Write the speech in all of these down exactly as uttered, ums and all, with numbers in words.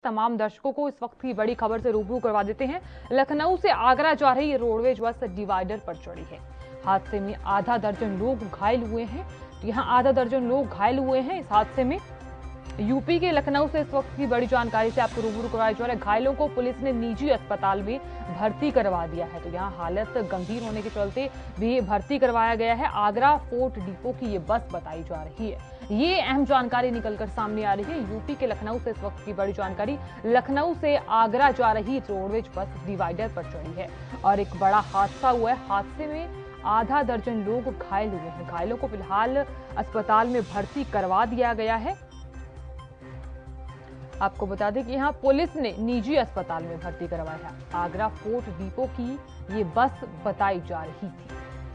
तमाम दर्शकों को इस वक्त की बड़ी खबर से रूबरू करवा देते हैं। लखनऊ से आगरा जा रही रोडवेज बस डिवाइडर पर चढ़ी है। हादसे में आधा दर्जन लोग घायल हुए हैं। यहां आधा दर्जन लोग घायल हुए हैं इस हादसे में। यूपी के लखनऊ से इस वक्त की बड़ी जानकारी से आपको रूबरू करवाया जा रहा है। घायलों को पुलिस ने निजी अस्पताल में भर्ती करवा दिया है। तो यहाँ हालत गंभीर होने के चलते भी भर्ती करवाया गया है। आगरा फोर्ट डिपो की ये बस बताई जा रही है। ये अहम जानकारी निकलकर सामने आ रही है। यूपी के लखनऊ से इस वक्त की बड़ी जानकारी। लखनऊ से आगरा जा रही रोडवेज बस डिवाइडर पर चढ़ी है और एक बड़ा हादसा हुआ है। हादसे में आधा दर्जन लोग घायल हुए हैं। घायलों को फिलहाल अस्पताल में भर्ती करवा दिया गया है। आपको बता दें कि यहां पुलिस ने निजी अस्पताल में भर्ती करवाया है। आगरा फोर्ट डिपो की ये बस बताई जा रही थी।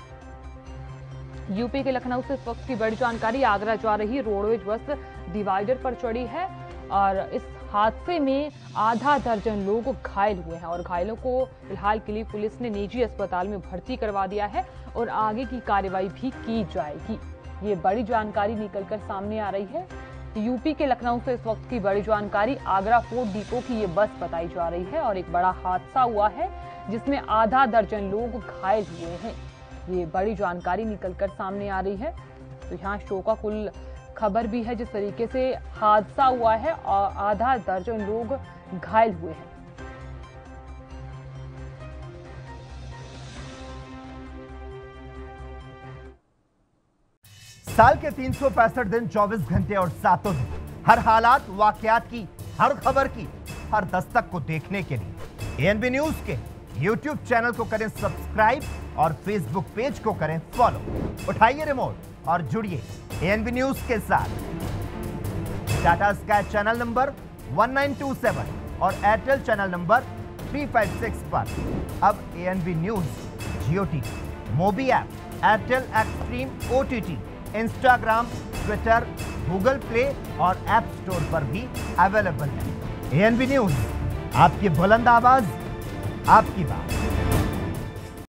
यूपी के लखनऊ से इस वक्त की बड़ी जानकारी। आगरा जा रही रोडवेज बस डिवाइडर पर चढ़ी है और इस हादसे में आधा दर्जन लोग घायल हुए हैं और घायलों को फिलहाल के लिए पुलिस ने निजी अस्पताल में भर्ती करवा दिया है और आगे की कार्रवाई भी की जाएगी। ये बड़ी जानकारी निकलकर सामने आ रही है। यूपी के लखनऊ से इस वक्त की बड़ी जानकारी। आगरा फोर्ट डिपो की ये बस बताई जा रही है और एक बड़ा हादसा हुआ है जिसमें आधा दर्जन लोग घायल हुए हैं। ये बड़ी जानकारी निकलकर सामने आ रही है। तो यहाँ शोकाकुल खबर भी है जिस तरीके से हादसा हुआ है और आधा दर्जन लोग घायल हुए हैं। साल के तीन सौ पैंसठ दिन, चौबीस घंटे और सातों दिन, हर हालात वाकयात की, हर खबर की, हर दस्तक को देखने के लिए एएनबी न्यूज के यूट्यूब चैनल को करें सब्सक्राइब और फेसबुक पेज को करें फॉलो। उठाइए रिमोट और जुड़िए एएनबी न्यूज के साथ। टाटा स्काई चैनल नंबर एक नौ दो सात और एयरटेल चैनल नंबर तीन सौ छप्पन पर अब ANB news Jio TV, Mobi app, Airtel Xstream OTT, Instagram, Twitter, Google Play और ऐप स्टोर पर भी अवेलेबल है। एएनबी न्यूज, आपकी बुलंद आवाज, आपकी बात।